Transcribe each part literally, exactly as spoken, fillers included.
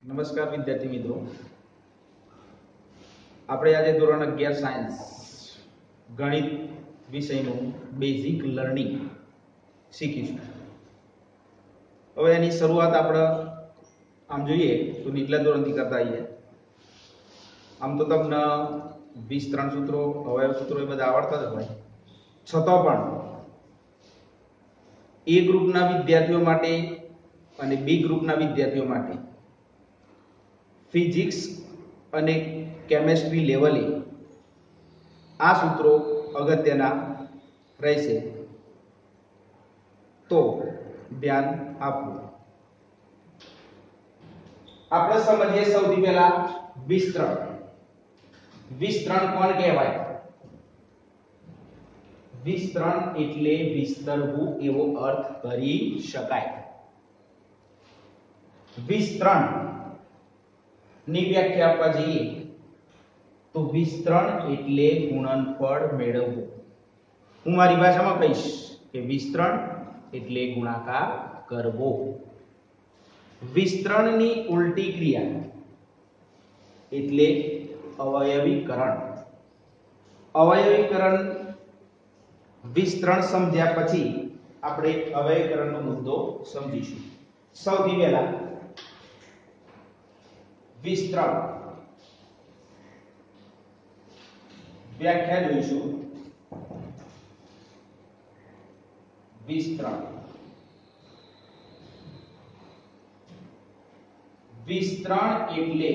નમસ્કાર વિદ્યાર્થી મિત્રો, આપણે આજે ધોરણ અગિયાર સાયન્સ ગણિત વિષયનું બેઝિક લર્નિંગ શીખીશું. હવે એની શરૂઆત આપણે આમ જોઈએ તો નીચલા ધોરણથી કરતા આવીએ. આમ તો તમને વિસ્તરણ સૂત્રો, અવયવ સૂત્રો એ બધા આવડતા જ હોય, છતાં પણ એ ગ્રુપના વિદ્યાર્થીઓ માટે અને બી ગ્રુપના વિદ્યાર્થીઓ માટે ફિઝિક્સ અને કેમેસ્ટ્રી લેવલે આ સૂત્રો અગત્યના રહેશે, તો ધ્યાન આપવું. આપણે સમજીએ સૌથી પહેલા વિસ્તરણ. વિસ્તરણ કોણ કહેવાય? વિસ્તરણ એટલે વિસ્તરવું એવો અર્થ કરી શકાય. વિસ્તરણ ની વ્યાખ્યા આપવા જઈએ તો વિસ્તરણ એટલે ગુણનફળ મેળવવું. હું મારી ભાષામાં કહીશ કે વિસ્તરણ એટલે ગુણાકાર કરવો. વિસ્તરણની ઉલટી ક્રિયા એટલે અવયવીકરણ. અવયવીકરણ વિસ્તરણ સમજ્યા પછી આપણે અવયવીકરણનો મુદ્દો સમજીશું. સૌથી પહેલા વિસ્તરણ વ્યાખ્યા જોઈશું. વિસ્તરણ વિસ્તરણ એટલે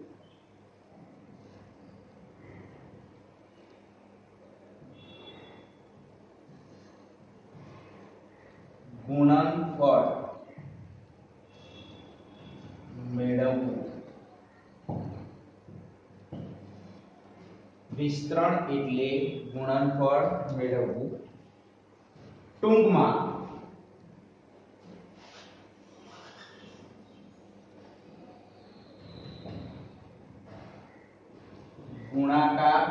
ગુણનફળ મેળવવું. વિસ્તરણ એટલે ગુણનફળ મેળવવું. ટૂંકમાં ગુણાકાર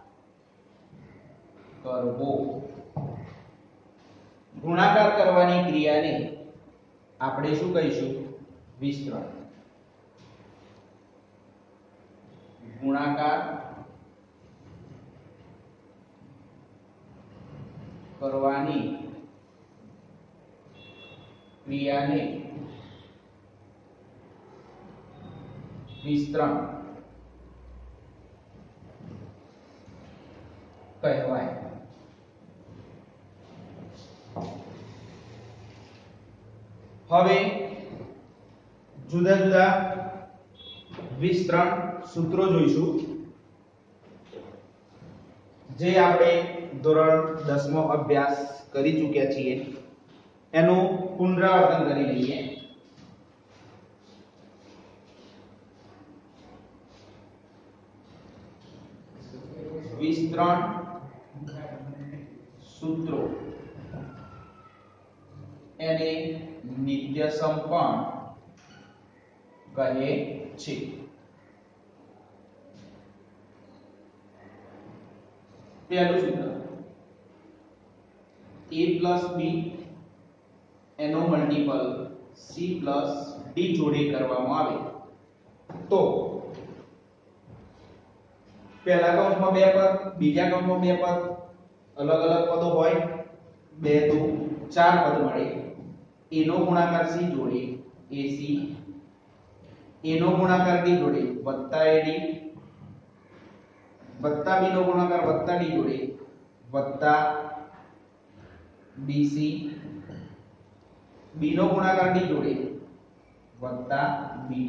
કરવો. ગુણાકાર કરવાની ક્રિયાને આપણે શું કહીશું? વિસ્તરણ. ગુણાકાર કરવાની ક્રિયાને વિસ્તરણ કહેવાય. હવે જુદા જુદા વિસ્તરણ સૂત્રો જોઈશું, જે આપણે ધોરણ દસ માં અભ્યાસ કરી ચૂક્યા છીએ. એનું પુનરાવર્તન કરી લઈએ. વિસ્તરણ સૂત્રો એને નિત્યસમ પણ કહે છે. પહેલું સૂત્ર a plus b એનો મલ્ટીપલ c plus d જોડે કરવામાં આવે તો પહેલા કૌંસમાં બે પદ, બીજા કૌંસમાં બે પદ, અલગ અલગ પદો હોય, બે દો ચાર પદ મળે. a નો ગુણાકાર c જોડે ac, a નો ગુણાકાર d જોડે વત્તા ad, વત્તા b નો ગુણાકાર વત્તા d જોડે વત્તા bc, b નો ગુણાકાર d જોડે વત્તા bd.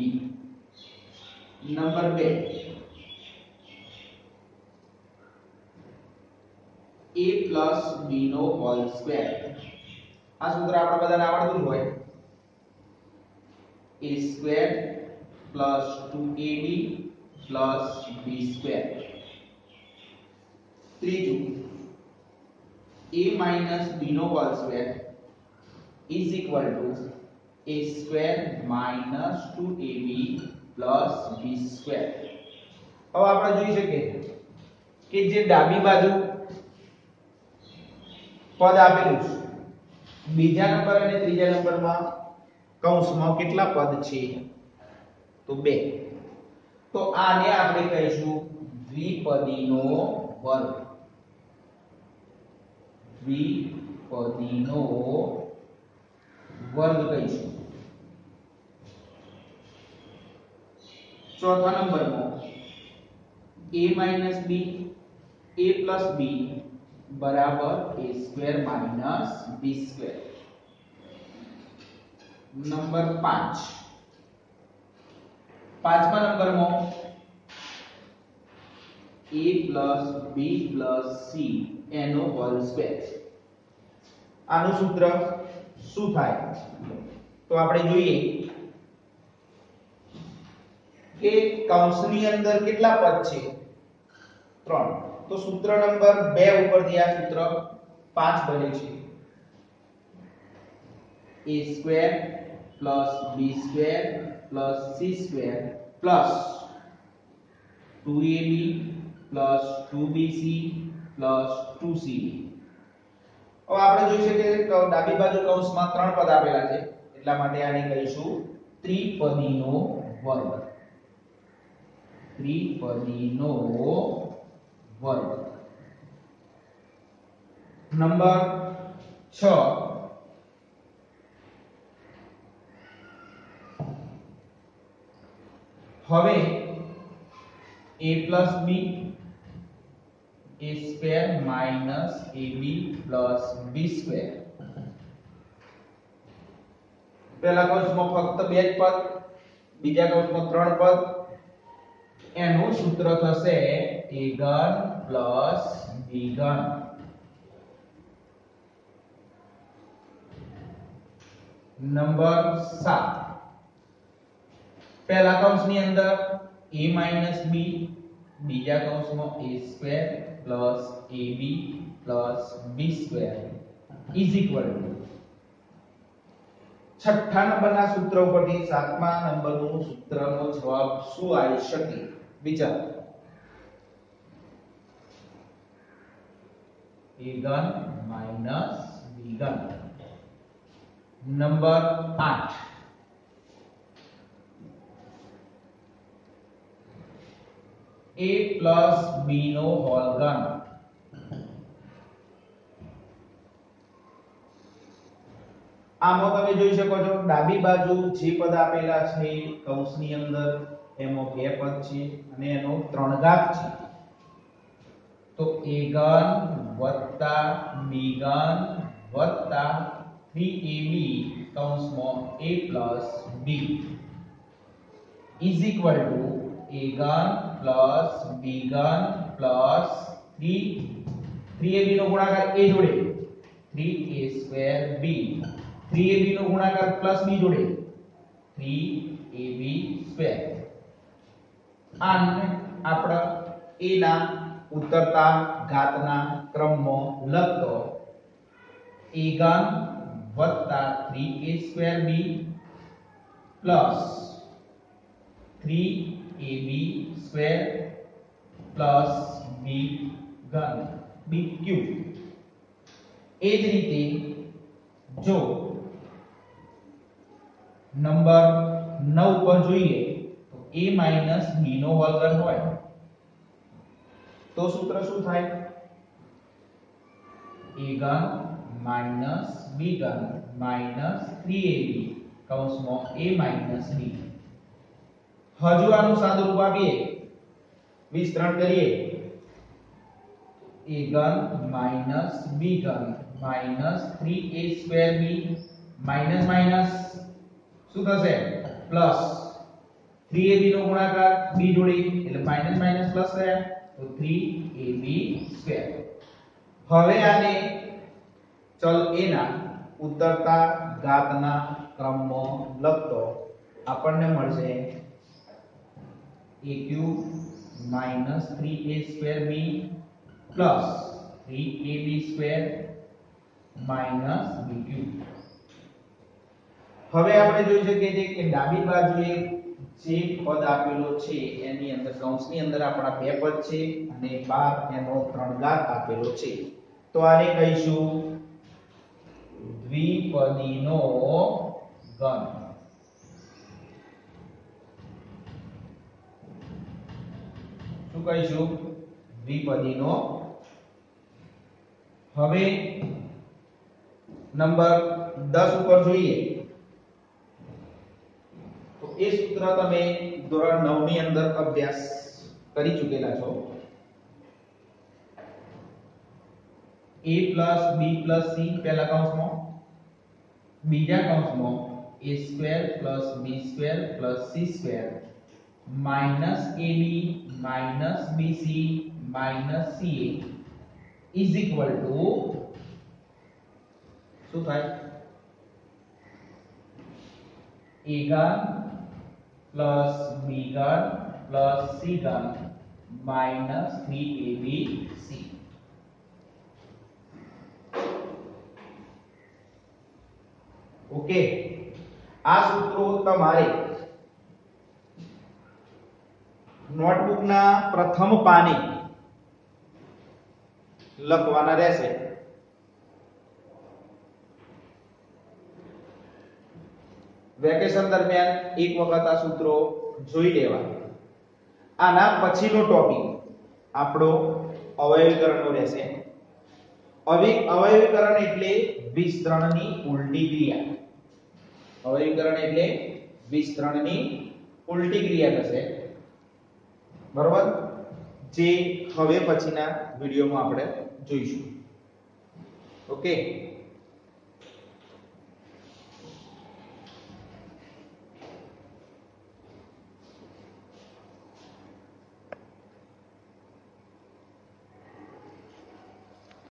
નંબર બે a plus b નો હોલ સ્ક્વેર. આ સૂત્ર આપણે બધાને આવડતું જ હોય. a square plus two a b plus b square. ત્રીજું a minus b નો whole square is equal to a square minus two a b plus b square. હવે આપણે જોઈ શકીએ કે જે ડાબી બાજુ પદ આપેલું છે, બીજા નંબર અને ત્રીજા નંબરમાં કૌંસમાં કેટલા પદ છે? તો બે. તો આને આપણે કહીશું દ્વિપદીનો વર્ગ. દ્વિપદીનો વર્ગ કહીશું. ચોથા નંબરમાં a minus b a plus b बराबर a square minus b square. Number पांच. पांचवा नंबर में a plus b plus c एनो होल स्क्वायर. आनु सूत्र શું થાય તો આપણે જોઈએ કે કૌંસની અંદર કેટલા પદ છે? ત્રણ. तो सूत्र नंबर બે ઉપરથી આ સૂત્ર પાંચ બને છે. a square plus b square plus c square plus two a b plus two b c plus two c d. હવે આપણે જોઈ શકીએ કે ડાબી બાજુ કૌંસમાં ત્રણ પદ આપેલા છે એટલા માટે આને કહીશું ત્રિપદીનો વર્ગ. ત્રિપદીનો वर्ग. नंबर छ. हवे a plus b a square minus ab plus b square. पहला कौंसમાં ફક્ત બે જ પદ, બીજા કૌંસમાં ત્રણ પદ. એનું સૂત્ર થશે a घन प्लस b घन. नंबर सात. पहला कौंसની અંદર a minus b બીજા કૌંસમાં a square plus ab plus b square is equal to. છઠ્ઠા નંબરના સૂત્ર ઉપરથી સાતમા નંબરનું સૂત્રનો જવાબ શું આવી શકે? વિચાર. a घन माइनस b घन. नंबर आठ. a प्लस b नो होल घन. આમાં તમે જોઈ શકો છો ડાબી બાજુ જે પદ આપેલા છે કૌંસની અંદર એમાં બે પદ છે અને એનો ત્રણ ઘાત છે. तो a घन वत्ता b घन वत्ता थ्री ए बी कौंस में a plus b is equal to a घन प्लस b घन plus three three A B नो गुणाकार a जोड़े three a square b three A B नो गुणाकार प्लस b जोड़े थ्री ए बी स्क्वायर. आने आपड़ा a ना ઉતરતા ઘાતના ક્રમમાં લખતો a ઘન વત્તા three a square b plus three A B square plus b ઘન b ક્યુબ. એ જ રીતે જો નંબર નવ પર જોઈએ તો a માઈનસ b નો હોલ ઘન હોય तो सूत्र શું થાય? a घन माइनस b घन माइनस थ्री ए बी कौंस में a माइनस b. हजू आनु सादु रूप आपीए विस्तरण करिए a घन माइनस b घन minus three a square b minus minus શું થશે? પ્લસ थ्री ए बी નો ગુણાકાર b જોડે એટલે માઈનસ માઈનસ પ્લસ થયા तो थ्री ए बी स्क्वायर. હવે આને ચલ a ના ઉતરતા ઘાતના ક્રમમાં લખતો આપણને મળશે a cube minus three A square b plus three A B square minus b cube. હવે આપણે જોઈ શકીએ છીએ કે ડાબી બાજુએ જે પદ આપેલો છે એની અંદર કૌંસની અંદર આપણા બે પદ છે અને બાર એનો ત્રણ ઘાત આપેલો છે. તો આને કહીશું દ્વિપદીનો ઘન. શું કહીશું? દ્વિપદીનો. હવે નંબર દસ ઉપર જોઈએ તો એ સૂત્ર તમે ધોરણ નવ ની અંદર અભ્યાસ કરી ચૂકેલા છો. a b c પહેલા કૌંસમાં, બીજા કૌંસમાં a square b square c square minus ab minus bc minus ca is equal to શું થાય? a ઘન પ્લસ b ઘન પ્લસ c ઘન minus three a b c. Okay, આ સૂત્રો તમારે નોટબુકના પ્રથમ પાને લખવાના રહેશે. વેકેશન દરમિયાન એક વખત આ સૂત્રો જોઈ લેવા. આના પછીનો ટોપિક આપણો અવયવીકરણનો રહેશે. અવયવીકરણ એટલે વિસ્તરણની ઉલટી ક્રિયા. અવયવીકરણ એટલે વિસ્તરણની ઉલટી ક્રિયા થશે. બરોબર, જે હવે પછીના વિડિયોમાં આપણે જોઈશું. ઓકે.